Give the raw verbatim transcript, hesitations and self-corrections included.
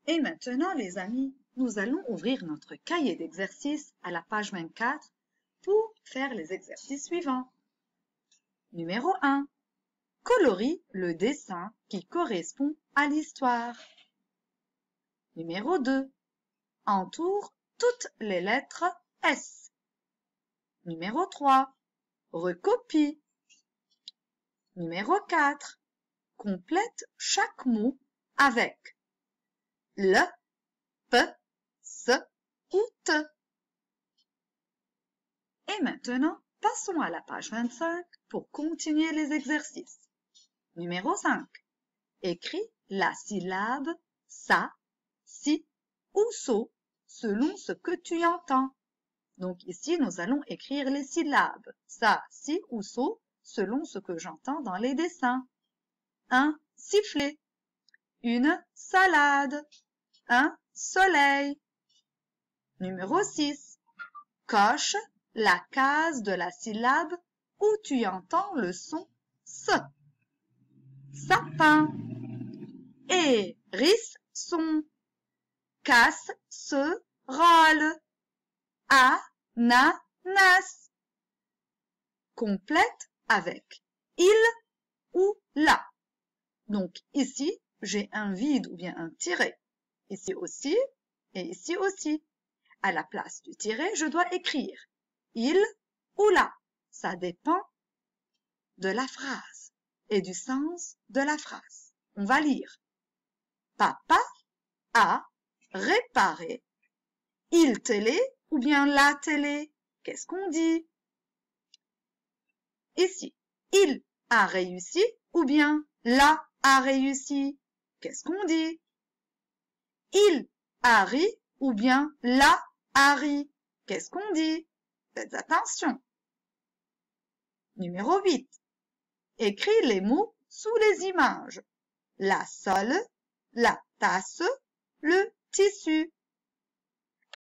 Et maintenant, les amis, nous allons ouvrir notre cahier d'exercices à la page vingt-quatre pour faire les exercices suivants. Numéro un. Colorie le dessin qui correspond à l'histoire. Numéro deux. Entoure toutes les lettres S. Numéro trois. Recopie. Numéro quatre. Complète chaque mot avec le, p, s ou t. Et maintenant, passons à la page vingt-cinq pour continuer les exercices. Numéro cinq. Écris la syllabe sa, si ou so selon ce que tu entends. Donc ici, nous allons écrire les syllabes sa, si ou so selon ce que j'entends dans les dessins. Un sifflet, une salade, un soleil. Numéro six. Coche la case de la syllabe où tu entends le son S. Sapin. Hérisson. Casse se rôle. Ananas. Complète avec il ou la. Donc ici, j'ai un vide ou bien un tiret. Ici aussi et ici aussi. À la place du tiret, je dois écrire il ou la. Ça dépend de la phrase et du sens de la phrase. On va lire. Papa a réparé il télé ou bien la télé. Qu'est-ce qu'on dit? Ici, il a réussi ou bien la a réussi. Qu'est-ce qu'on dit? Il a ri ou bien la a ri. Qu'est-ce qu'on dit? Faites attention. Numéro huit. Écris les mots sous les images. La sole, la tasse, le tissu.